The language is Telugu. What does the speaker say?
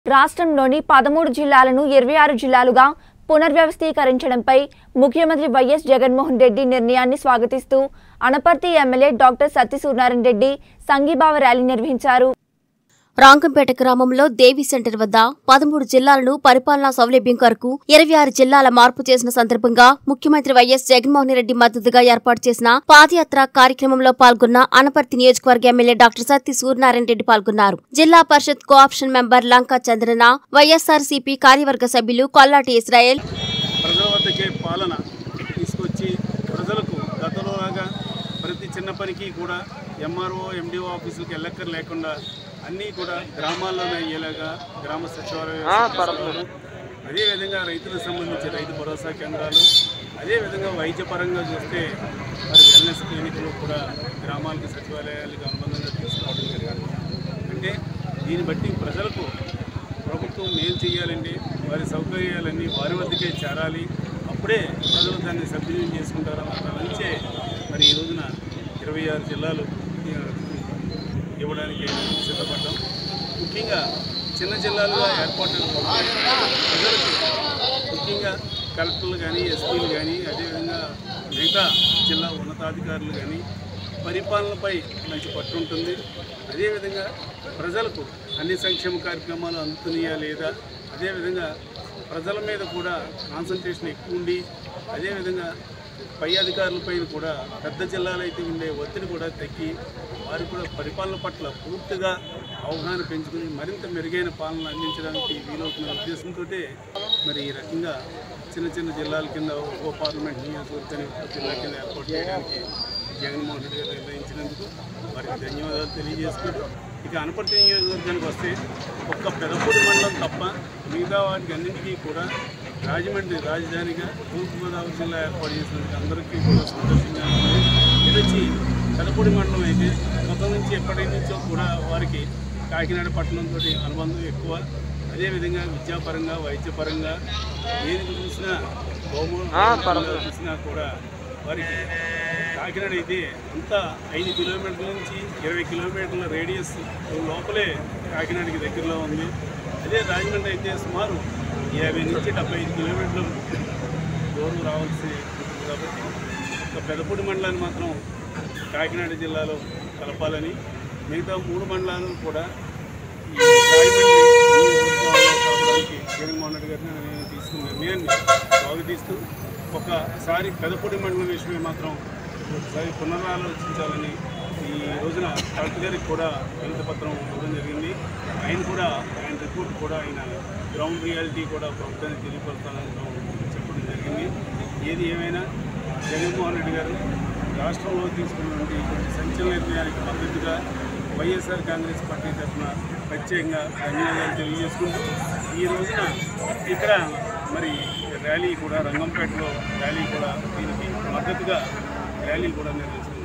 రాష్ట్రంలోని 13 జిల్లాలను 26 జిల్లాలుగా పునర్వ్యవస్థీకరించడంపై ముఖ్యమంత్రి వైఎస్ జగన్మోహన్ రెడ్డి నిర్ణయాన్ని స్వాగతిస్తూ అనపర్తి ఎమ్మెల్యే డాక్టర్ సత్తి సూర్యనారాయణ రెడ్డి సంఘీభావ ర్యాలీ నిర్వహించారు. రాంకంపేట గ్రామంలో దేవి సెంటర్ వద్ద 13 జిల్లాలను పరిపాలనా సౌలభ్యం కొరకు 26 జిల్లాల మార్పు చేసిన సందర్భంగా ముఖ్యమంత్రి వైఎస్ జగన్మోహన్ రెడ్డి మద్దతుగా ఏర్పాటు చేసిన పాదయాత్ర కార్యక్రమంలో పాల్గొన్న అనపర్తి నియోజకవర్గ ఎమ్మెల్యే డాక్టర్ సత్తి సూర్యనారాయణ రెడ్డి పాల్గొన్నారు. Zilla Parishad cooption member Lanka Chandrana, YSRCP కార్యవర్గ సభ్యులు కొల్లాటి ఇస్రాయేల్ ప్రజల వద్దకే పాలన తీసుకొచ్చి ప్రజలకు గతంలోలాగా ప్రతి చిన్న పనికి కూడా ఎంఆర్ఓ ఎండిఓ ఆఫీసులకు వెళ్ళక్కర లేకుండా అన్నీ కూడా గ్రామాల్లోనే అయ్యేలాగా గ్రామ సచివాలయాలు, అదేవిధంగా రైతులకు సంబంధించి రైతు భరోసా కేంద్రాలు, అదేవిధంగా వైద్యపరంగా చూస్తే మరి వెల్నెస్ క్లినిక్లు కూడా గ్రామాలకు సచివాలయాలకు అనుబంధంగా తీసుకోవడం జరిగింది. అంటే దీన్ని బట్టి ప్రజలకు ప్రభుత్వం మేలు చేయాలండి, వారి సౌకర్యాలన్నీ వారి వద్దకే చేరాలి, అప్పుడే ప్రజలు దాన్ని సద్వినియోగం చేసుకుంటారు. అట్లా నుంచే మరి ఈ రోజున 26 జిల్లాలు ఇవ్వడానికి సిద్ధపడ్డాం. ముఖ్యంగా చిన్న జిల్లాలుగా ఏర్పాటు ప్రజలకు ముఖ్యంగా కలెక్టర్లు కానీ, ఎస్పీలు కానీ, అదేవిధంగా మిగతా జిల్లా ఉన్నతాధికారులు కానీ పరిపాలనపై మంచి పట్టు ఉంటుంది. అదేవిధంగా ప్రజలకు అన్ని సంక్షేమ కార్యక్రమాలు అందుతున్నాయా లేదా, అదేవిధంగా ప్రజల మీద కూడా కాన్సన్ట్రేషన్ ఎక్కువ ఉండి, అదేవిధంగా పై అధికారులపై కూడా పెద్ద జిల్లాలు అయితే ఉండే ఒత్తిడి కూడా తగ్గి వారు కూడా పరిపాలన పట్ల పూర్తిగా అవగాహన పెంచుకుని మరింత మెరుగైన పాలన అందించడానికి వీలవుతున్న ఉద్దేశంతో మరి ఈ రకంగా చిన్న చిన్న జిల్లాల కింద ఓ పార్లమెంట్ నియోజకవర్గాన్ని జిల్లా కింద ఏర్పాటు చేయడానికి జగన్మోహన్ రెడ్డి గారు నిర్ణయించినందుకు వారికి ధన్యవాదాలు తెలియజేసుకుంటూ, ఇక అనపర్తి నియోజకవర్గానికి వస్తే ఒక్క పెదపూడి మండలం తప్ప మిగతా వాటికి అన్నింటికీ కూడా రాజమండ్రి రాజధానిగా తూర్పుగోదావరి జిల్లా ఏర్పాటు చేసినందుకు అందరికీ కూడా సంతోషంగా ఉంది. ఇది వచ్చి పెదపూడి మండలం అయితే మొత్తం నుంచి ఎప్పటి నుంచో కూడా వారికి కాకినాడ పట్టణంతో అనుబంధం ఎక్కువ. అదేవిధంగా విద్యాపరంగా, వైద్యపరంగా ఏది చూసినా భౌగోళికంగా చూసినా కూడా వారికి కాకినాడ అయితే అంతా 5 కిలోమీటర్ల నుంచి 20 కిలోమీటర్ల రేడియస్ లోపలే కాకినాడకి దగ్గరలో ఉంది. అదే రాజమండ్రి అయితే సుమారు 50 నుంచి 75 కిలోమీటర్ల దూరం రావాల్సి ఉంటుంది. కాబట్టి ఒక పెదపూడి మండలాన్ని మాత్రం కాకినాడ జిల్లాలో కలపాలని, మిగతా 3 మండలాలను కూడా ఈ రాజమండ్రి కలపడానికి జగన్మోహన్ రెడ్డి గారిని తీసుకున్న నిర్ణయాన్ని స్వాగతిస్తూ ఒకసారి పెదపూడి మండలం విషయమే మాత్రం ఒకసారి పునరాలోచించాలని ఈ రోజున కలెక్టర్ గారికి కూడా వినతి పత్రం ఇవ్వడం జరిగింది. ఆయన రిపోర్ట్ కూడా ఆయన గ్రౌండ్ రియాలిటీ కూడా ప్రభుత్వానికి తెలియపరుస్తానని చెప్పడం జరిగింది. ఏది ఏమైనా జగన్మోహన్ రెడ్డి గారు రాష్ట్రంలో తీసుకున్నటువంటి సంచలన నిర్ణయానికి మద్దతుగా వైఎస్ఆర్ కాంగ్రెస్ పార్టీ తరఫున ప్రత్యేకంగా ధన్యవాదాలు తెలియజేసుకుంటూ, ఈ రోజున ఇక్కడ మరి ర్యాలీ కూడా రంగంపేటలో ర్యాలీ కూడా దీనికి మద్దతుగా ర్యాలీ కూడా నిర్వహించుకుంటారు.